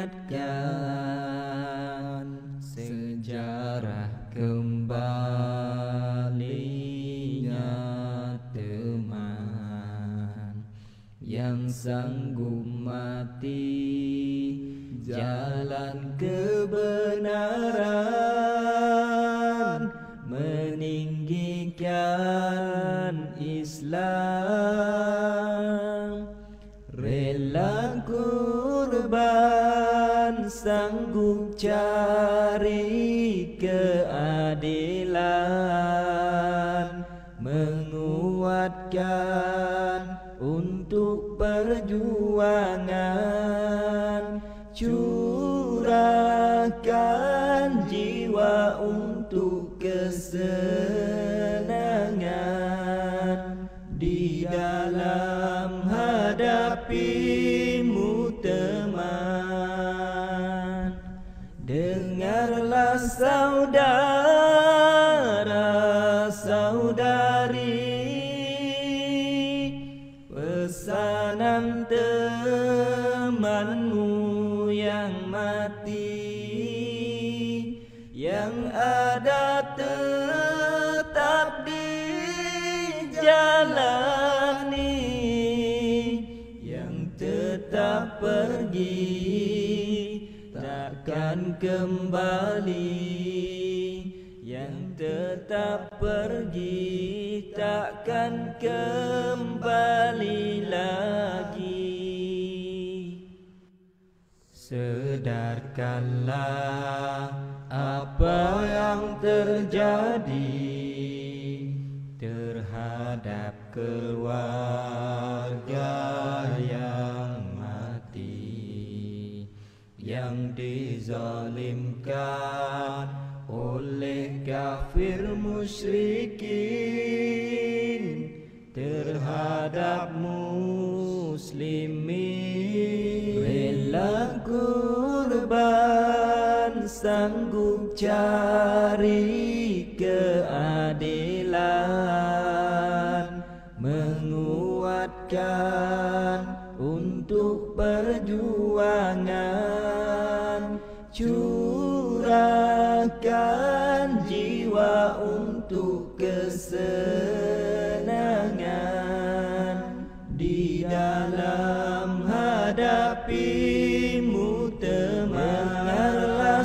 mengingatkan sejarah kembalinya teman yang sanggup mati jalan kebenaran, meninggikan Islam, rela kurban, sanggup cari keadilan, menguatkan untuk perjuangan, curahkan jiwa untuk kesenangan di dalam hadapimu teman. Dengarlah saudara saudari, pesanan temanmu yang mati, yang ada tetap dijalani, yang tetap pergi takkan kembali, yang tetap pergi takkan kembali lagi. Sedarkanlah apa yang terjadi terhadap keluarga yang mati, yang dizalimkan oleh kafir musyrikin terhadap muslimin. Rela kurban, sanggup cari keadilan, menguatkan untuk perjuangan, curahkan jiwa untuk kesenangan di dalam hadapimu teman. Dengarlah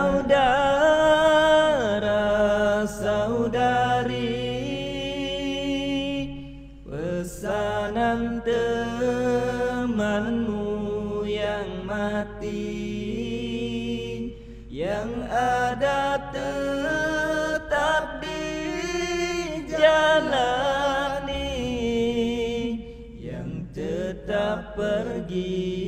saudara saudari, pesanan temanmu yang mati, yang ada tetap dijalani, yang tetap pergi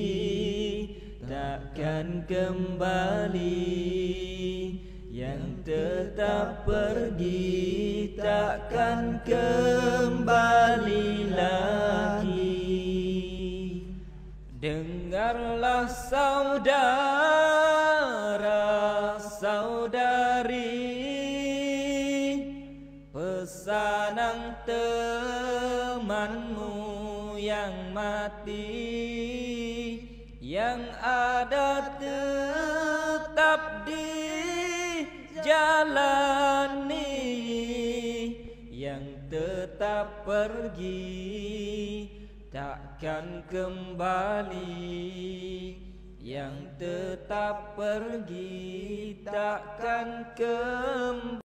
takkan kembali, yang tetap pergi takkan kembali lagi. Dengarlah saudara saudari, pesanan temanmu yang mati, yang ada tetap dijalani, yang tetap pergi takkan kembali, yang tetap pergi takkan kembali.